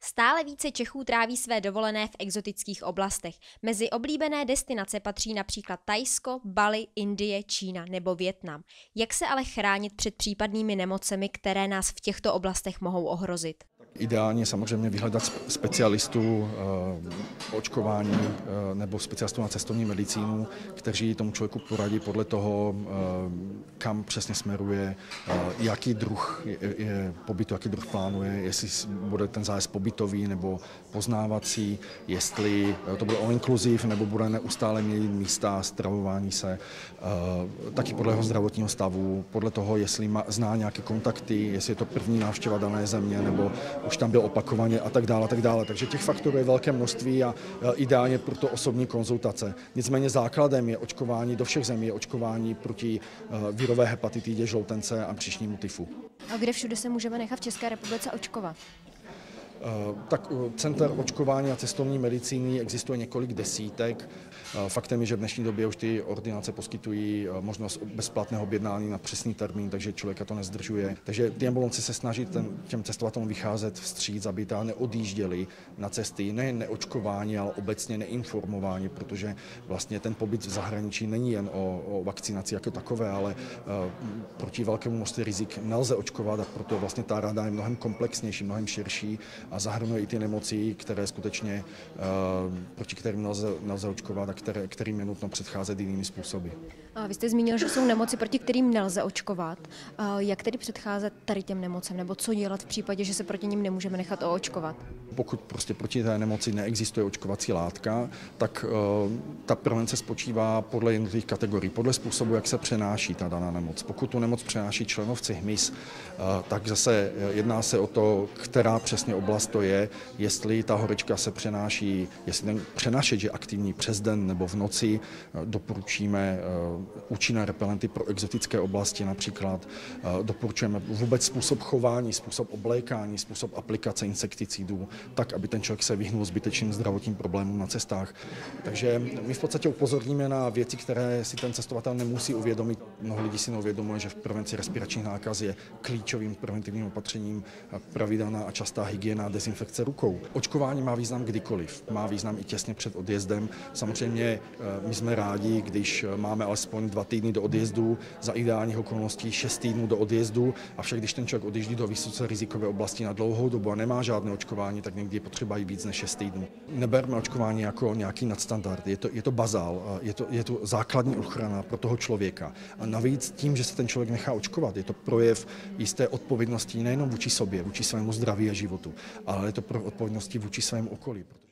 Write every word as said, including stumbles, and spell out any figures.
Stále více Čechů tráví své dovolené v exotických oblastech. Mezi oblíbené destinace patří například Thajsko, Bali, Indie, Čína nebo Vietnam. Jak se ale chránit před případnými nemocemi, které nás v těchto oblastech mohou ohrozit? Ideálně samozřejmě vyhledat specialistů očkování nebo specialistů na cestovní medicínu, kteří tomu člověku poradí podle toho, kam přesně smeruje, jaký druh je pobytu, jaký druh plánuje, jestli bude ten zájezd pobytový nebo poznávací, jestli to bude all inclusive nebo bude neustále měnit místa, stravování se, taky podle jeho zdravotního stavu, podle toho, jestli má, zná nějaké kontakty, jestli je to první návštěva dané země nebo už tam byl opakovaně a tak dále, a tak dále. Takže těch faktorů je velké množství a ideálně proto osobní konzultace. Nicméně základem je očkování do všech zemí, je očkování proti virové hepatitidě, žloutence a břišnímu tyfu. A kde všude se můžeme nechat v České republice očkovat? Tak center očkování a cestovní medicíny existuje několik desítek. Faktem je, že v dnešní době už ty ordinace poskytují možnost bezplatného objednání na přesný termín, takže člověka to nezdržuje. Takže ty ambulance se snaží ten, těm cestovatelům vycházet vstříc, aby ta neodjížděli na cesty, nejen neočkování, ale obecně neinformování, protože vlastně ten pobyt v zahraničí není jen o, o vakcinaci jako takové, ale uh, proti velkému množství rizik nelze očkovat a proto vlastně ta rada je mnohem komplexnější, mnohem širší a zahrnuje i ty nemoci, které skutečně, uh, proti kterým nelze, nelze očkovat a které, kterým je nutno předcházet jinými způsoby. A vy jste zmínil, že jsou nemoci, proti kterým nelze očkovat. Uh, jak tedy předcházet tady těm nemocem, nebo co dělat v případě, že se proti nim nemůžeme nechat oočkovat? Pokud prostě proti té nemoci neexistuje očkovací látka, tak uh, ta prevence spočívá podle jednotlivých kategorií, podle způsobu, jak se přenáší ta daná nemoc. Pokud tu nemoc přenáší členovci hmyz, uh, tak zase jedná se o to, která přesně oblast to je, jestli ta horečka se přenáší, jestli ten přenášeč je aktivní přes den nebo v noci. Doporučíme účinné repelenty pro exotické oblasti například. Doporučujeme vůbec způsob chování, způsob oblékání, způsob aplikace insekticidů, tak, aby ten člověk se vyhnul zbytečným zdravotním problémům na cestách. Takže my v podstatě upozorníme na věci, které si ten cestovatel nemusí uvědomit. Mnoho lidí si neuvědomuje, že v prevenci respiračních nákaz je klíčovým preventivním opatřením pravidelná a častá hygiena, dezinfekce rukou. Očkování má význam kdykoliv, má význam i těsně před odjezdem. Samozřejmě my jsme rádi, když máme alespoň dva týdny do odjezdu, za ideálních okolností šest týdnů do odjezdu, avšak když ten člověk odjíždí do vysoce rizikové oblasti na dlouhou dobu a nemá žádné očkování, tak někdy je potřeba i víc než šest týdnů. Neberme očkování jako nějaký nadstandard, je to, je to bazál, je to, je to základní ochrana pro toho člověka. A navíc tím, že se ten člověk nechá očkovat, je to projev jisté odpovědnosti nejenom vůči sobě, vůči svému zdraví a životu, ale je to pro odpovědnosti vůči svému okolí.